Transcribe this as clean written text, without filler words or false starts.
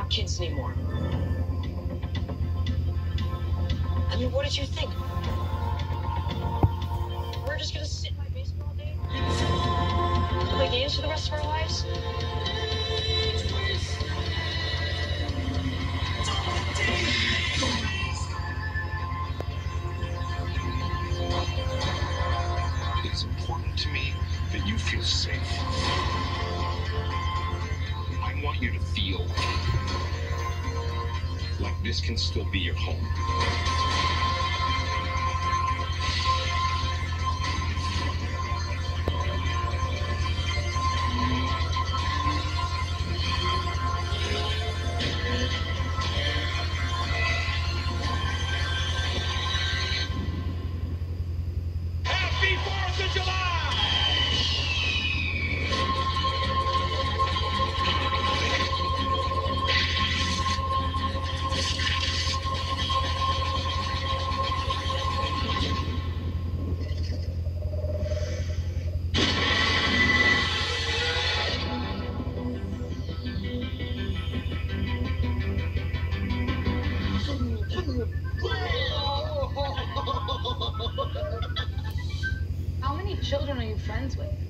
want kids anymore. I mean, what did you think? We're just gonna sit in my basement all day? Play games for the rest of our lives? It's important to me that you feel safe. I want you to feel like this can still be your home. Happy 4th of July! How many children are you friends with?